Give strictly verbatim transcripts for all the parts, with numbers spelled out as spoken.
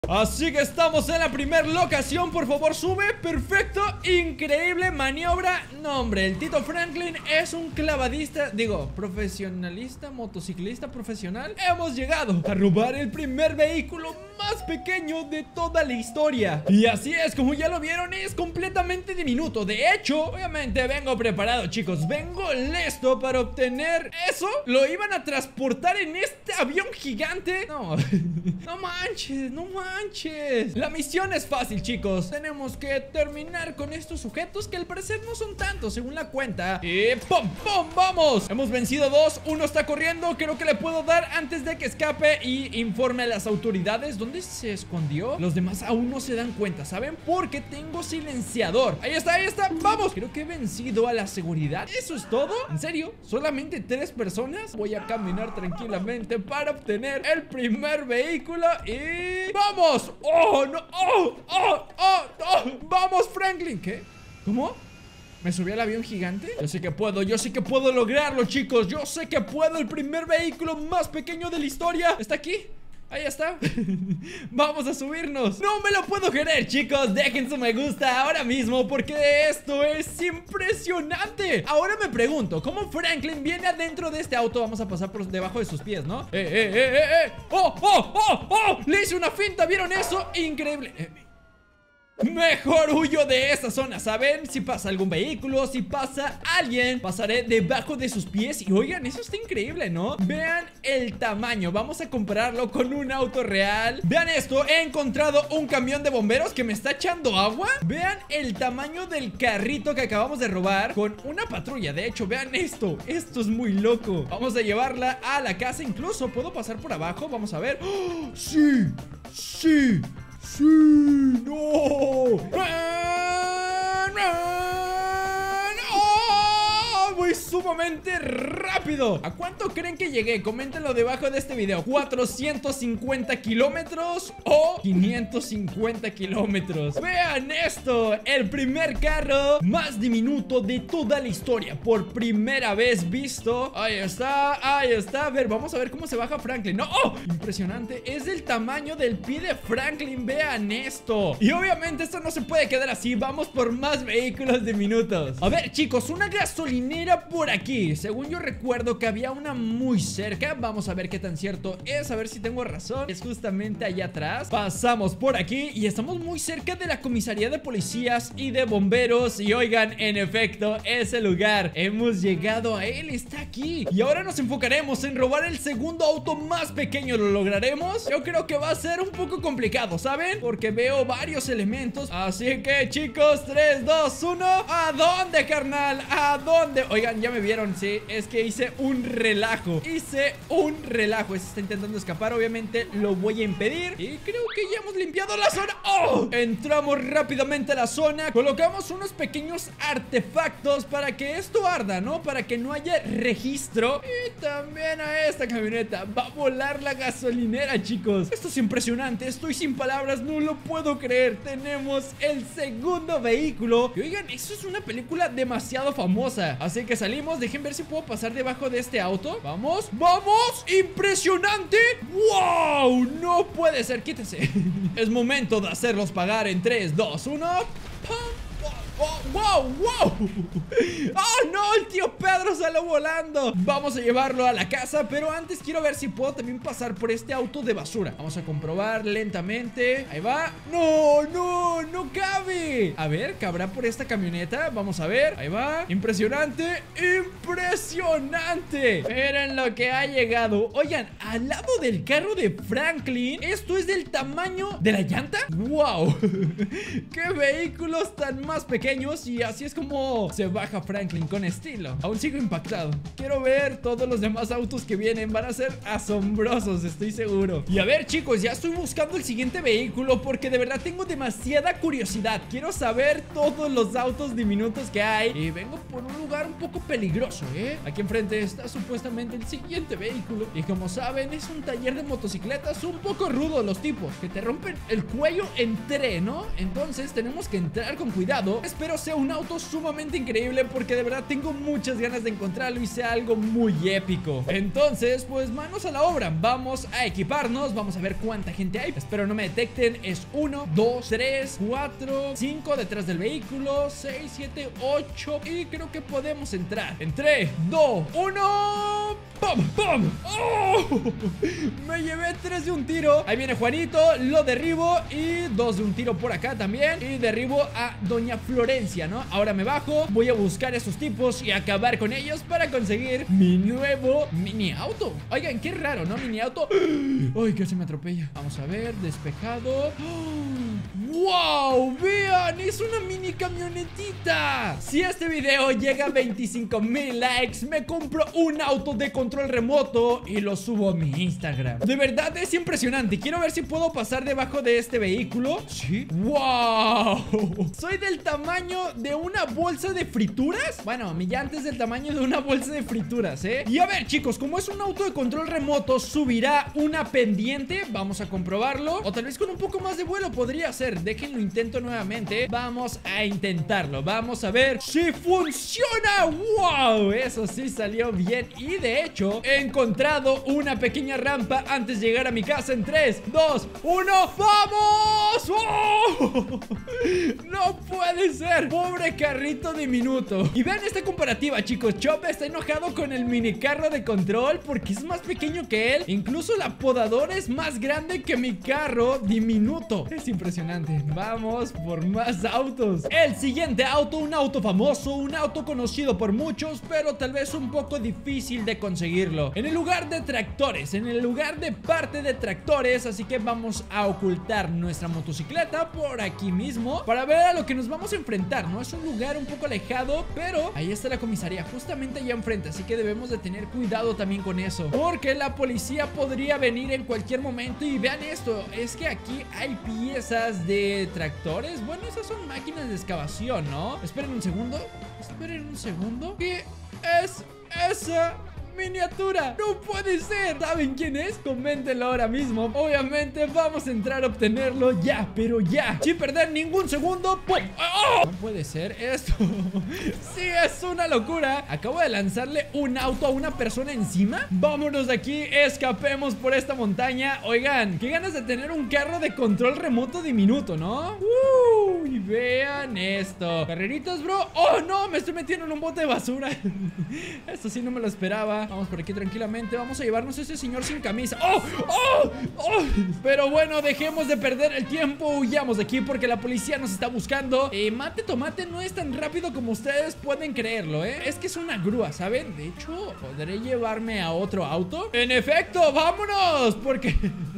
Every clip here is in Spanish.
Así que estamos en la primera locación. Por favor, sube. Perfecto, increíble maniobra. No, hombre, el Tito Franklin es un clavadista. Digo, profesionalista, motociclista profesional. Hemos llegado a robar el primer vehículo más pequeño de toda la historia. Y así es, como ya lo vieron, es completamente diminuto. De hecho, obviamente vengo preparado, chicos. Vengo listo para obtener eso. Lo iban a transportar en este avión gigante. No, no manches, no manches. La misión es fácil, chicos. Tenemos que terminar con estos sujetos que al parecer no son tantos según la cuenta. Y ¡pum! ¡Pum! ¡Vamos! Hemos vencido dos. Uno está corriendo. Creo que le puedo dar antes de que escape y informe a las autoridades. ¿Dónde se escondió? Los demás aún no se dan cuenta, ¿saben? Porque tengo silenciador. Ahí está, ahí está. ¡Vamos! Creo que he vencido a la seguridad. ¿Eso es todo? ¿En serio? ¿Solamente tres personas? Voy a caminar tranquilamente para obtener el primer vehículo y... ¡vamos! ¡Oh, no! ¡Oh! ¡Oh! ¡Oh! ¡Oh! ¡Vamos, Franklin! ¿Qué? ¿Cómo? ¿Me subí al avión gigante? Yo sé que puedo, yo sé que puedo lograrlo, chicos. Yo sé que puedo. El primer vehículo más pequeño de la historia ¿está aquí? Ahí está. Vamos a subirnos. No me lo puedo creer, chicos. Dejen su me gusta ahora mismo porque esto es impresionante. Ahora me pregunto, ¿cómo Franklin viene adentro de este auto? Vamos a pasar por debajo de sus pies, ¿no? ¡Eh, eh, eh, eh, eh! ¡Oh, oh, oh, oh! Le hice una finta, ¿vieron eso? Increíble. Eh, Mejor huyo de esta zona, ¿saben? Si pasa algún vehículo, si pasa alguien, pasaré debajo de sus pies. Y oigan, eso está increíble, ¿no? Vean el tamaño, vamos a compararlo con un auto real. Vean esto, he encontrado un camión de bomberos que me está echando agua. Vean el tamaño del carrito que acabamos de robar con una patrulla. De hecho, vean esto, esto es muy loco. Vamos a llevarla a la casa. Incluso puedo pasar por abajo, vamos a ver. ¡Oh! ¡Sí! ¡Sí! ¡Sí! ¡No! ¡No! Voy sumamente rápido. ¿A cuánto creen que llegué? Coméntenlo debajo de este video. ¿cuatrocientos cincuenta kilómetros o quinientos cincuenta kilómetros? Vean esto, el primer carro más diminuto de toda la historia. Por primera vez visto. Ahí está, ahí está. A ver, vamos a ver cómo se baja Franklin. ¡No! ¡Oh! Impresionante, es del tamaño del pie de Franklin. Vean esto. Y obviamente esto no se puede quedar así. Vamos por más vehículos diminutos. A ver, chicos, una gasolinera por aquí. Según yo recuerdo que había una muy cerca. Vamos a ver qué tan cierto es. A ver si tengo razón. Es justamente allá atrás. Pasamos por aquí y estamos muy cerca de la comisaría de policías y de bomberos. Y oigan, en efecto, ese lugar, hemos llegado a él, está aquí. Y ahora nos enfocaremos en robar el segundo auto más pequeño. ¿Lo lograremos? Yo creo que va a ser un poco complicado, ¿saben? Porque veo varios elementos. Así que, chicos, tres, dos, uno. ¿A dónde, carnal? ¿A dónde? Oigan, ya me vieron, sí, es que hice un relajo. Hice un relajo. Ese está intentando escapar, obviamente lo voy a impedir. Y creo que ya hemos limpiado la zona. ¡Oh! Entramos rápidamente a la zona. Colocamos unos pequeños artefactos para que esto arda, ¿no? Para que no haya registro. Y también a esta camioneta. Va a volar la gasolinera, chicos. Esto es impresionante, estoy sin palabras, no lo puedo creer. Tenemos el segundo vehículo. Y oigan, eso es una película demasiado famosa. Así que salimos, dejen ver si puedo pasar debajo de este auto. Vamos, vamos, impresionante. ¡Wow! No puede ser, quítese. Es momento de hacerlos pagar en tres, dos, uno. ¡Pam! ¡Oh, wow, wow! ¡Oh, no! El tío Pedro salió volando. Vamos a llevarlo a la casa, pero antes quiero ver si puedo también pasar por este auto de basura. Vamos a comprobar lentamente. Ahí va. ¡No, no! ¡No cabe! A ver, ¿cabrá por esta camioneta? Vamos a ver. Ahí va. ¡Impresionante! ¡Impresionante! Miren lo que ha llegado. Oigan, al lado del carro de Franklin, esto es del tamaño de la llanta. ¡Wow! ¡Qué vehículos tan más pequeños! Y así es como se baja Franklin con estilo. Aún sigo impactado. Quiero ver todos los demás autos que vienen. Van a ser asombrosos, estoy seguro. Y a ver, chicos, ya estoy buscando el siguiente vehículo porque de verdad tengo demasiada curiosidad. Quiero saber todos los autos diminutos que hay. Y vengo por un lugar un poco peligroso, ¿eh? Aquí enfrente está supuestamente el siguiente vehículo. Y como saben, es un taller de motocicletas un poco rudo los tipos, que te rompen el cuello en tres, ¿no? Entonces tenemos que entrar con cuidado. Es espero sea un auto sumamente increíble, porque de verdad tengo muchas ganas de encontrarlo y sea algo muy épico. Entonces, pues manos a la obra. Vamos a equiparnos, vamos a ver cuánta gente hay. Espero no me detecten. Es uno, dos, tres, cuatro, cinco detrás del vehículo, seis, siete, ocho. Y creo que podemos entrar. En tres, dos, uno. ¡Pum! ¡Pum! ¡Oh! Me llevé tres de un tiro. Ahí viene Juanito, lo derribo. Y dos de un tiro por acá también. Y derribo a Doña Florencia, ¿no? Ahora me bajo, voy a buscar a esos tipos y acabar con ellos para conseguir mi nuevo mini auto. Oigan, qué raro, ¿no? Mini auto. Ay, casi me atropella. Vamos a ver, despejado. ¡Wow! ¡Vean! ¡Es una mini camionetita! Si este video llega a veinticinco mil likes, me compro un auto de control remoto y lo subo a mi Instagram. De verdad es impresionante. Quiero ver si puedo pasar debajo de este vehículo. ¿Sí? ¡Wow! Soy del tamaño de una bolsa de frituras. Bueno, mi llanta es del tamaño de una bolsa de frituras, ¿eh? Y a ver, chicos, como es un auto de control remoto, subirá una pendiente. Vamos a comprobarlo. O tal vez con un poco más de vuelo podría ser. Déjenlo intento nuevamente. Vamos a intentarlo. Vamos a ver si funciona. ¡Wow! Eso sí salió bien. Y de hecho, he encontrado una pequeña rampa antes de llegar a mi casa. En tres, dos, uno. ¡Vamos! ¡Oh! No puede ser. Pobre carrito diminuto. Y vean esta comparativa, chicos. Chop está enojado con el mini carro de control porque es más pequeño que él. Incluso la podadora es más grande que mi carro diminuto. Es impresionante. Vamos por más autos. El siguiente auto, un auto famoso, un auto conocido por muchos, pero tal vez un poco difícil de conseguirlo. En el lugar de tractores, en el lugar de parte de tractores. Así que vamos a ocultar nuestra motocicleta por aquí mismo para ver a lo que nos vamos a enfrentar, ¿no? Es un lugar un poco alejado, pero ahí está la comisaría, justamente allá enfrente. Así que debemos de tener cuidado también con eso, porque la policía podría venir en cualquier momento. Y vean esto, es que aquí hay piezas de tractores. Bueno, esas son máquinas de excavación, ¿no? Esperen un segundo. Esperen un segundo. ¿Qué es esa miniatura? ¡No puede ser! ¿Saben quién es? Coméntenlo ahora mismo. Obviamente vamos a entrar a obtenerlo ya, pero ya, sin perder ningún segundo. ¡Pum! ¡Oh! No puede ser esto. Sí, es una locura. Acabo de lanzarle un auto a una persona encima. Vámonos de aquí, escapemos por esta montaña. Oigan, qué ganas de tener un carro de control remoto diminuto, ¿no? ¡Uh! Y vean esto. Carreritas, bro. ¡Oh, no! Me estoy metiendo en un bote de basura. Esto sí no me lo esperaba. Vamos por aquí tranquilamente. Vamos a llevarnos a ese señor sin camisa. ¡Oh! ¡Oh! ¡Oh! Pero bueno, dejemos de perder el tiempo. Huyamos de aquí porque la policía nos está buscando. eh, Mate Tomate no es tan rápido como ustedes pueden creerlo, ¿eh? Es que es una grúa, ¿saben? De hecho, ¿podré llevarme a otro auto? En efecto, vámonos, porque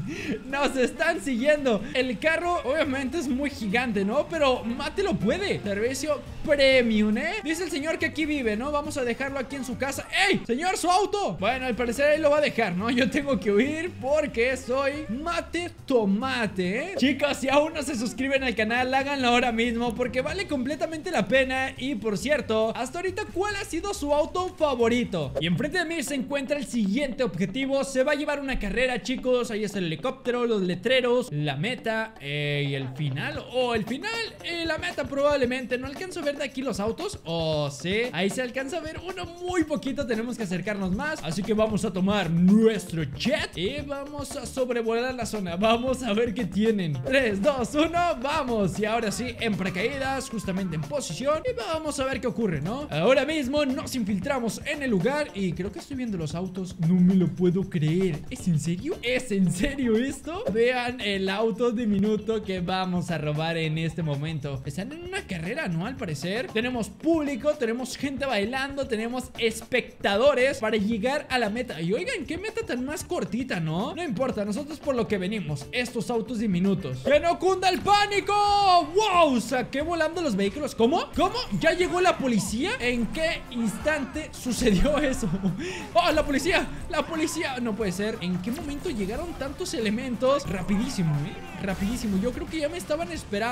nos están siguiendo. El carro obviamente es muy gigante, ¿no? Pero Mate lo puede. Servicio premium, ¿eh? Dice el señor que aquí vive, ¿no? Vamos a dejarlo aquí en su casa. ¡Ey! Señor, su auto. Bueno, al parecer ahí lo va a dejar, ¿no? Yo tengo que huir porque soy Mate Tomate, ¿eh? Chicos, si aún no se suscriben al canal, háganlo ahora mismo porque vale completamente la pena. Y por cierto, hasta ahorita, ¿cuál ha sido su auto favorito? Y enfrente de mí se encuentra el siguiente objetivo. Se va a llevar una carrera, chicos. Ahí está el helicóptero, los letreros, la meta eh, y el final. O oh, el final y la meta probablemente. No alcanzo a ver de aquí los autos. O oh, sí, ahí se alcanza a ver uno muy poquito. Tenemos que acercarnos más, así que vamos a tomar nuestro jet y vamos a sobrevolar la zona. Vamos a ver qué tienen. Tres, dos, uno, vamos. Y ahora sí, en paracaídas, justamente en posición. Y vamos a ver qué ocurre, ¿no? Ahora mismo nos infiltramos en el lugar y creo que estoy viendo los autos. No me lo puedo creer. ¿Es en serio? ¿Es en serio esto? Vean el auto diminuto que vamos a robar en este momento. Están en una carrera, ¿no? Al parecer tenemos público, tenemos gente bailando, tenemos espectadores para llegar a la meta. Y oigan, qué meta tan más cortita, ¿no? No importa, nosotros por lo que venimos, estos autos diminutos. ¡Que no cunda el pánico! ¡Wow! Saqué volando los vehículos. ¿Cómo? ¿Cómo? ¿Ya llegó la policía? ¿En qué instante sucedió eso? ¡Oh, la policía! ¡La policía! No puede ser. ¿En qué momento llegaron tantos elementos? Rapidísimo, ¿eh? Rapidísimo. Yo creo que ya me estaban esperando o algo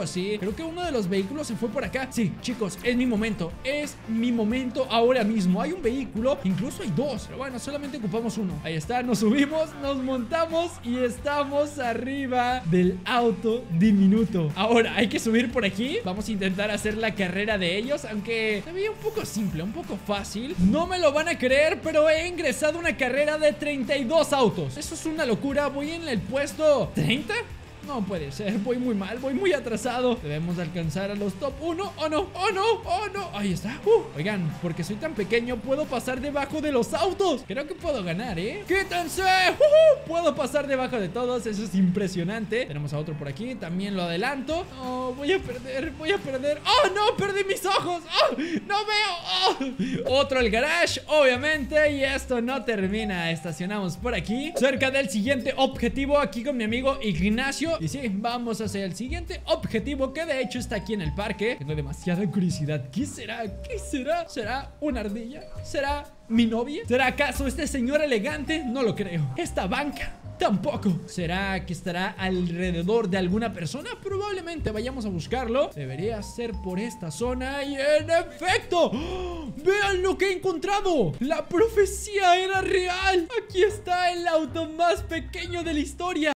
así. Creo que uno de los vehículos se fue por acá. Sí, chicos, es mi momento. Es mi momento ahora mismo. Hay un vehículo, incluso hay dos, pero bueno, solamente ocupamos uno. Ahí está, nos subimos, nos montamos y estamos arriba del auto diminuto. Ahora, hay que subir por aquí. Vamos a intentar hacer la carrera de ellos, aunque se veía un poco simple, un poco fácil. No me lo van a creer, pero he ingresado a una carrera de treinta y dos autos. Eso es una locura. Voy en el puesto treinta. No puede ser, voy muy mal, voy muy atrasado. Debemos alcanzar a los top uno. Oh no, oh no, oh no. Ahí está. uh, Oigan, porque soy tan pequeño puedo pasar debajo de los autos. Creo que puedo ganar, ¿eh? ¡Quítense! Uh -huh. Puedo pasar debajo de todos, eso es impresionante. Tenemos a otro por aquí, también lo adelanto. Oh, voy a perder, voy a perder. ¡Oh no! ¡Perdí mis ojos! ¡Oh! ¡No veo! ¡Oh! Otro el garage, obviamente. Y esto no termina. Estacionamos por aquí, cerca del siguiente objetivo, aquí con mi amigo Ignacio. Y sí, vamos hacia el siguiente objetivo, que de hecho está aquí en el parque. Tengo demasiada curiosidad. ¿Qué será? ¿Qué será? ¿Será una ardilla? ¿Será mi novia? ¿Será acaso este señor elegante? No lo creo. ¿Esta banca? Tampoco. ¿Será que estará alrededor de alguna persona? Probablemente vayamos a buscarlo. Debería ser por esta zona. Y en efecto, ¡oh! ¡Vean lo que he encontrado! La profecía era real. Aquí está el auto más pequeño de la historia.